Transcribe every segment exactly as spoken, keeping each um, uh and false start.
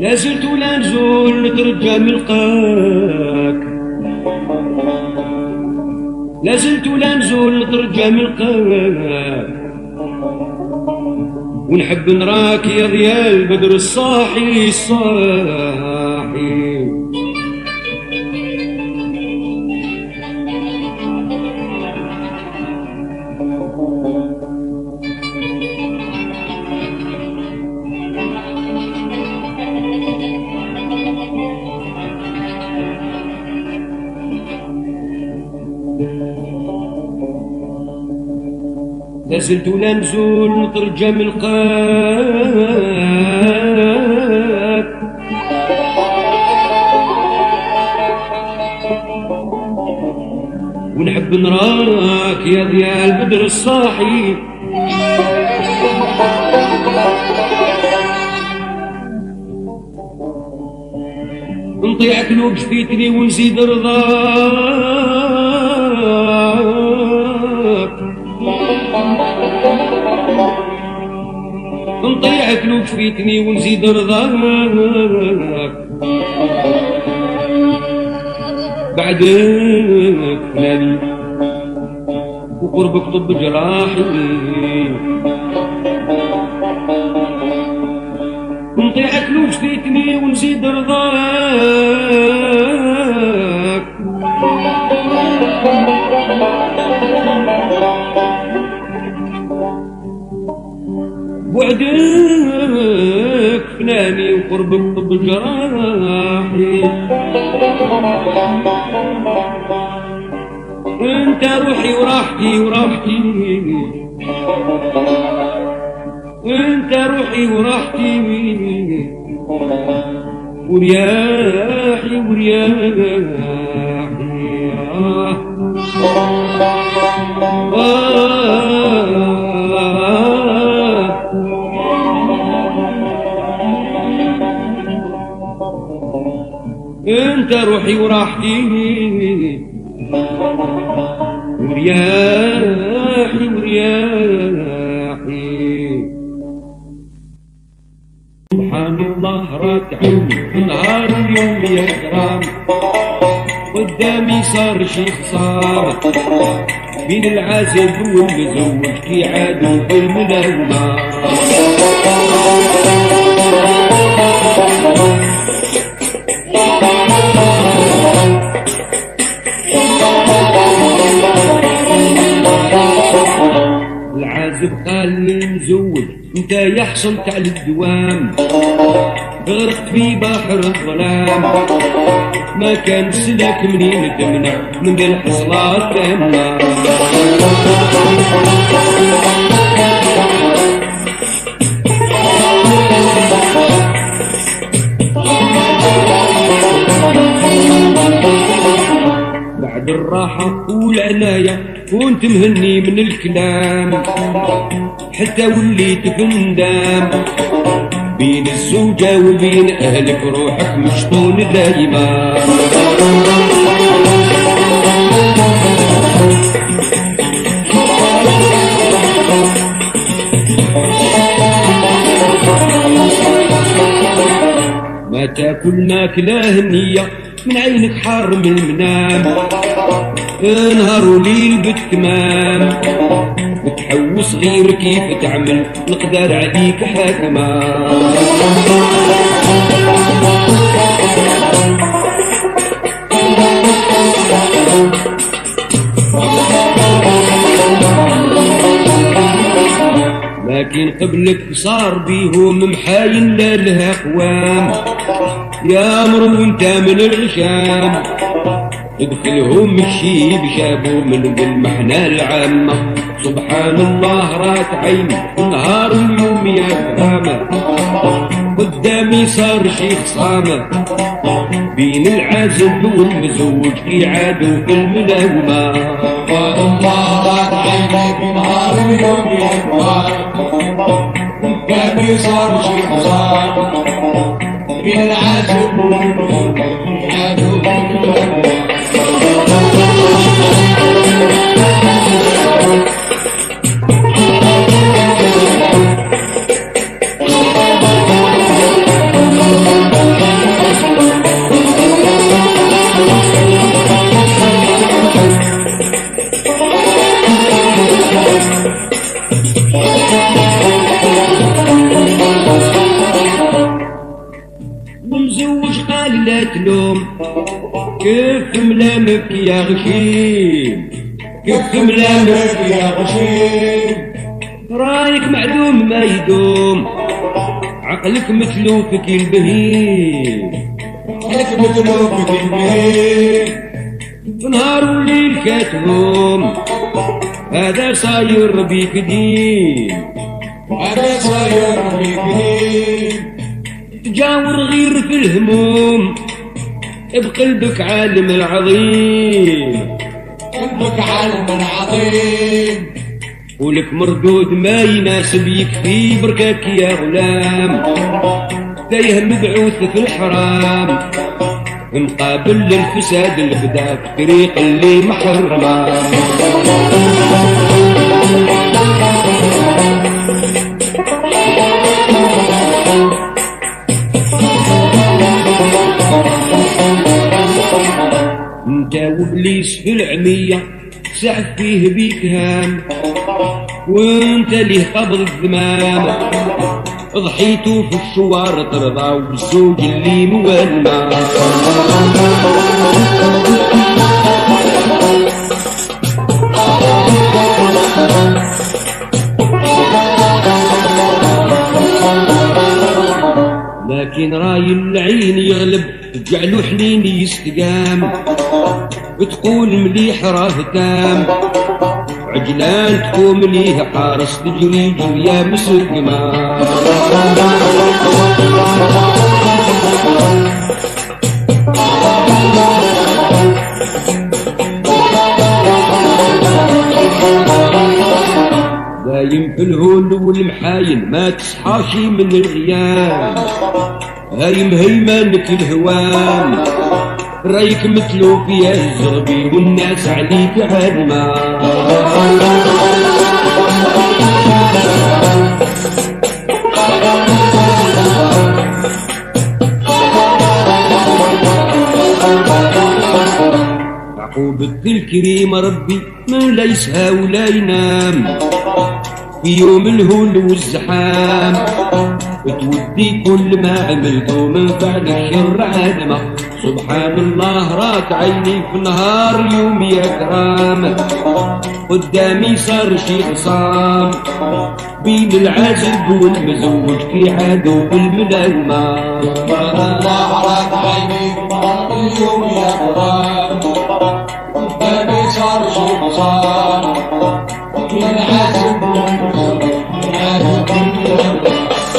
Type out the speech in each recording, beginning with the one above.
لازلت ولا نزول نترجى نلقاك، لازلت ولا نزول نترجى نلقاك، ونحب نراك يا ضياء البدر الصاحي الصاحي. لازلت ولا نزول نترجى نلقاك، ونحب نراك يا ضياء البدر الصاحي. نطيعك لو جفيتني ونزيد رضاك، نطيعك لو جفيتني ونزيد رضاك، بعدك فلاني وقربك طب جراحي. نطيعك لو جفيتني ونزيد رضاك، بعدك فناني وقربك طب جراحي. انت روحي وراحتي وراحتي، انت روحي وراحتي ورياحي ورياحي. آه آه انت روحي وراحتي ورياحي ورياحي. سبحان الله راك عيوني نهار اليوم يا كرام، قدامي صار شي خسارة بين العازب والمزوج كي عادوا بالملاومة. العازب قال للمزوج انت يحصلت على الدوام، غرقت في بحر الظلام، ما كان سلك منين تمنع من ذي الحصلات تمنع. بعد الراحة والعناية كنت مهني من الكلام، حتى وليت فندام بين الزوجة وبين أهلك روحك مشطون دايما. ما تاكل ماكلة هنية من عينك حار من المنام، نهار وليل بالتمام بتحوس غير كيف تعمل نقدر عليك حاكمة. لكن قبلك صار بيهم محاين لا لها قوام، يا مرو انت من الغشام ادخلهم الشيب شابوا من بالمحنة العامة. سبحان الله راك عيني نهار اليوم يا كرامة، قدامي صار شي خصامة بين العازب والمزوج كي عادوا في الملاومة. سبحان الله راك عيني نهار اليوم يا كرامة، قدامي صار شي خصامة بين العازب والمزوج كي عادوا في الملاومة. لا تلوم كيف ملامك يا غشيم كيف ملامك يا غشيم رايك معلوم ما يدوم عقلك مثلوفك البهيم عقلك مثلوفك البهيم نهار وليل كاتبوم هذا صاير بيك دين هذا صاير بيك دين تجاور غير في الهموم بقلبك عالم العظيم قلبك عالم العظيم ولك مردود ما يناسب يكفي بركاك يا غلام تايه مبعوث في الحرام مقابل للفساد اللي بدا في طريق اللي محرمه انت وابليس في العميه سعف فيه بيك هام وانت ليه قبض الذمام ضحيتو في الشوار ترضى والزوج اللي مولما لكن راي العين يغلب تجعلو حنين يستقام وتقول مليح راه تام عجلان تقوم ليه حارس تجري جريا مسقما دايم في الهول والمحاين ما تصحاشي من الغيام هايم هيمانك الهوام رايك مثلو فيها الزغبي والناس عليك عالمة عقوبة الكريم ربي من لا يسهى ولا ينام في يوم الهول والزحام تودي كل ما عملتو من فعل الشر عادمة سبحان الله راك عيني في نهار اليوم يا كرام قدامي صار شي خصام بين العازب والمزوج في عادو في الملامة سبحان الله راك عيني في نهار اليوم يا كرام قدامي صار شي خصام بين العازب والمزوج في عادو في الملامة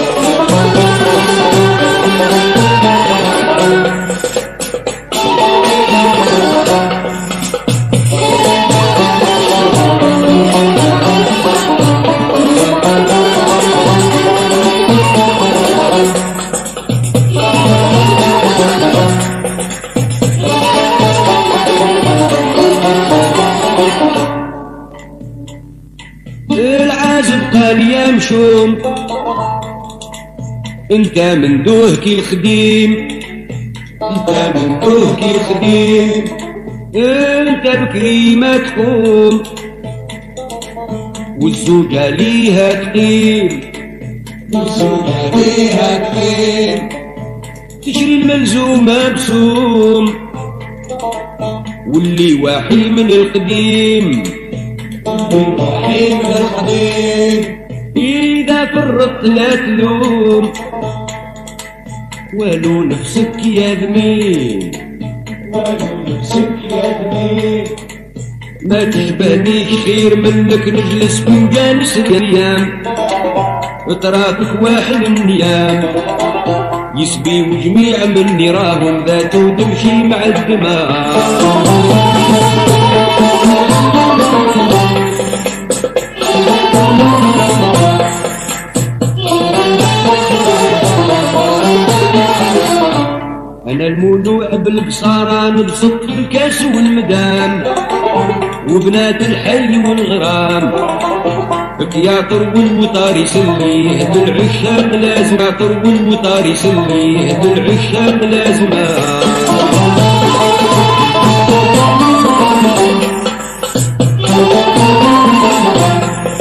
العازب قال يا مشوم انت من دوهك الخديم انت من دوهك الخديم انت بكري ما تقوم والزوجة ليها تقيم والزوجة ليها تقيم تشري الملزومة بسوم واللي واحي من القديم واللي من القديم إذا فرطت لا تلوم ولو نفسك يا ذميم ولو نفسك يا ذميم ما تشبهنيش خير منك نجلس ونجالس الايام وترافك واحد النيام يسبي وجميع مني راهم ذاته تمشي مع الدماء انا المولوع بالبصارة نبسط في الكاس والمدام وبنات الحي والغرام بكياطر والوطار يسليه بالعشاق لازم ياطر والوطار يسليه بالعشاق لازم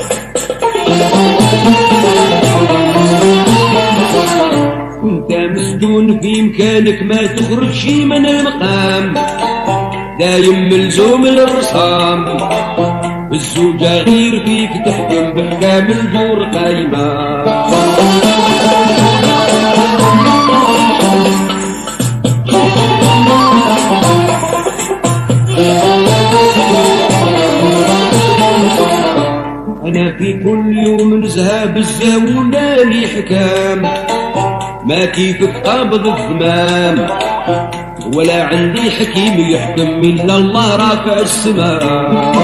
انت مسدون في مكانك ما تخرجش من المقام، دايم ملزوم للرسام، الزوجة غير فيك تحكم بحكام الدور قايمة. أنا في كل يوم نزهى بالزاولة لي حكام، ما كيفك قابض الذمام، ولا عندي حكيم يحكم إلا الله رافع السماء.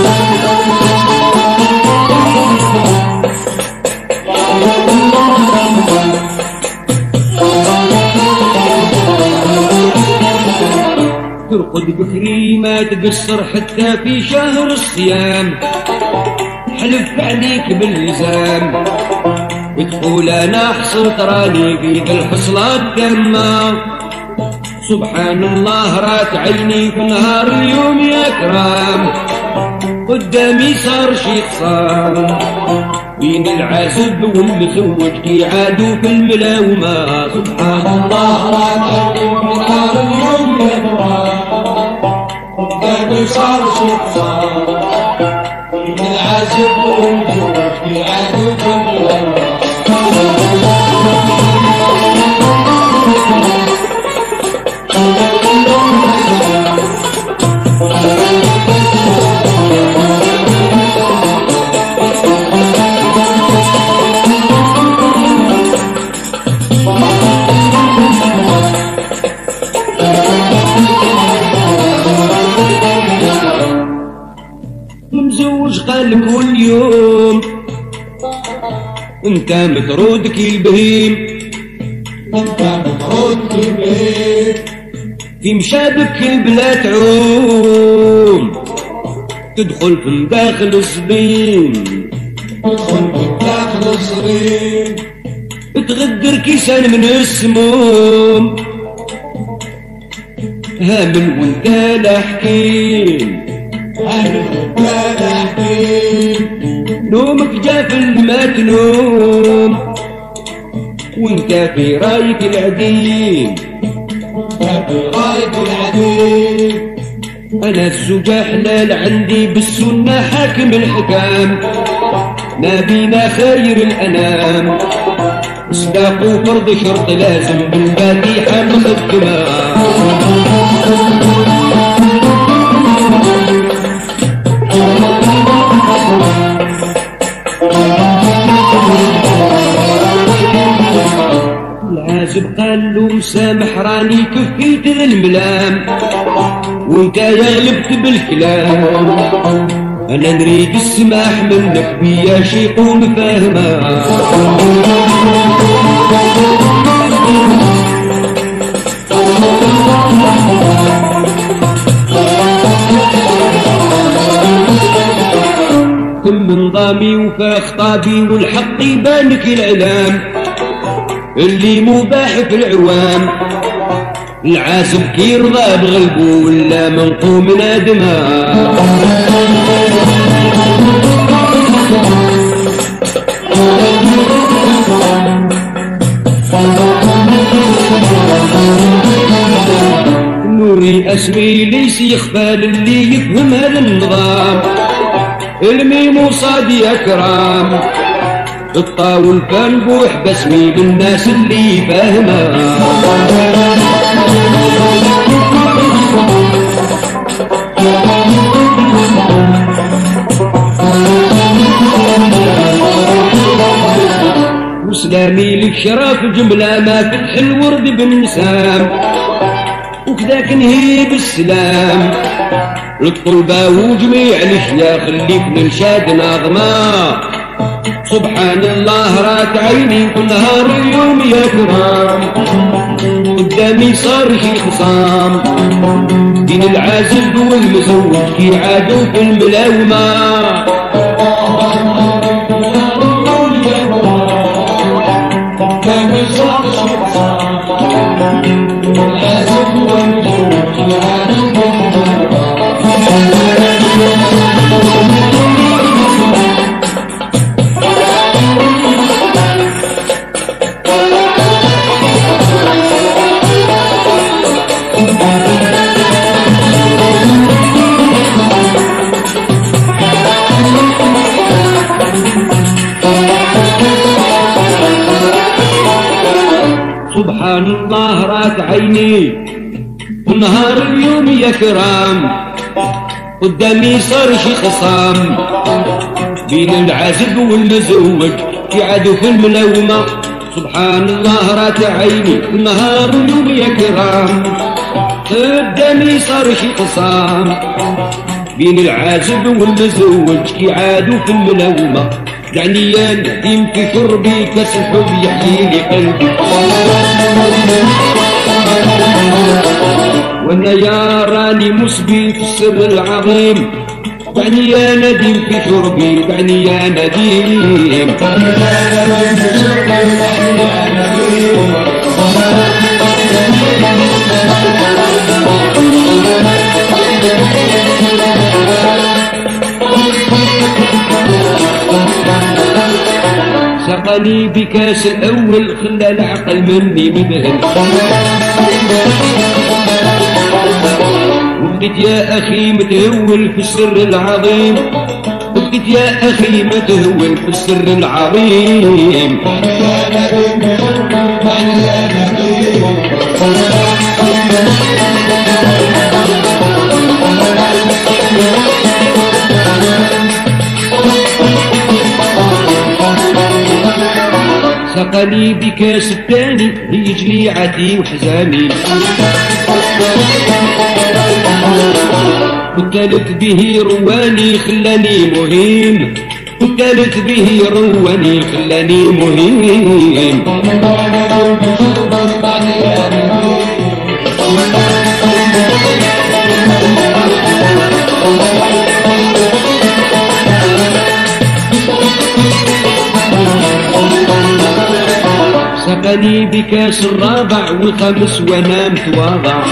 ترقد بكري ما تقصر حتى في شهر الصيام، حلف عليك باللزام، تقول انا حصلت راني بيد الحصلة التامة. سبحان الله رات عيني في نهار اليوم يا كرام، قدامي صار شي خصام، بين العازب والمزوج كي عادوا في الملاومة. سبحان الله رات عيني في نهار اليوم يا كرام، قدامي صار شي خصام، بين العازب والمزوج كي عادوا في الملاومة. مزوج قال كل يوم انت مطرود كي البهيم، انت مطرود كي البهيم، في مشابك البلا تعوم، تدخل في مداخل الصبين، تدخل في مداخل الصبين، تغدر كيسان من السموم، هامل وانت لا حكيم، هامل وانت لا حكيم، نومك جافل ما تنوم، وانت في رايك العديم، وانت في رايك العديم. انا الزوجة حلال عندي بالسنة حاكم الحكام، نبينا خير الانام، صداق وفرض شرط لازم بالفاتحة مقدمة. العازب قال له مسامح راني كفيت ذا الملام، وانت غلبت بالكلام، انا نريد السماح منك بيا شي قوم فاهمة. كم نظامي وفا خطابي والحق يبانك العلام، اللي مباح في العوام، العازب كي يرضى بغلبه ولا منقوم نادمة. نوري اسمي ليس يخفى للي يفهم هذا النظام، الميم وصاد يا كرام، الطاول فنبوح باسمي للناس اللي فاهمة. وسلامي لك شرف جملة ما فتح الورد بالنسام، وكذاك نهي بالسلام للطلبة وجميع الاشياء خليك نرشاد ناظمة. سبحان الله رات عيني كل نهار اليوم يا كرام، قدامي صار شي خصام، بين العازب والمزوج كي عادوا في الملاومة. سبحان الله رات عيني ونهار اليوم يا كرام قدامي صار شي خصام بين العازب والمزوج يعادوا في الملومة سبحان الله رات عيني ونهار اليوم يا كرام قدامي صار شي خصام بين العازب والمزوج يعادوا في الملومة يعني يا نديم في شربي كاس الحب يحيي لي قلبي وانا يا راني مسبي في السر العظيم دعني يا نديم في شربي دعني يا نديم سقني بكاس الأول خلى العقل مني مذهل وبديت يا أخي متهول في السر العظيم وبديت يا أخي متهول في السر العظيم سقني بكاس الثاني يجري عدي وحزاني والثالث به رواني خلاني مهين والثالث به رواني خلاني مهين سقني بكاس الرابع والخامس وانا متواضع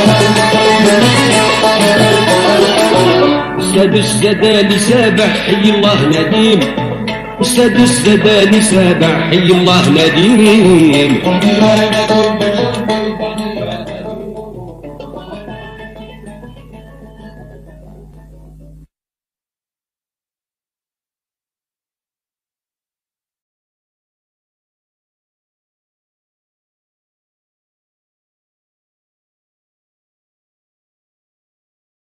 السادس زادالي سابع حي الله نديم السادس زادالي سابع حي الله نديم